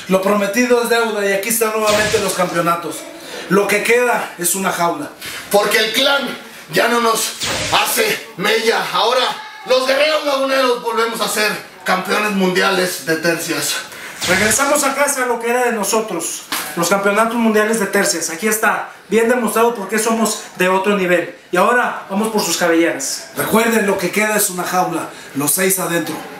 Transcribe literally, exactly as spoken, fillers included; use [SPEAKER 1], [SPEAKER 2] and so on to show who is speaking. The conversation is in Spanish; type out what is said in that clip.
[SPEAKER 1] Lo prometido es deuda y aquí están nuevamente los campeonatos. Lo que queda es una jaula.
[SPEAKER 2] Porque el clan ya no nos hace mella. Ahora los guerreros laguneros volvemos a ser campeones mundiales de tercias.
[SPEAKER 3] Regresamos a casa a lo que era de nosotros, los campeonatos mundiales de tercias. Aquí está, bien demostrado por qué somos de otro nivel. Y ahora vamos por sus cabelleras.
[SPEAKER 1] Recuerden, lo que queda es una jaula, los seis adentro.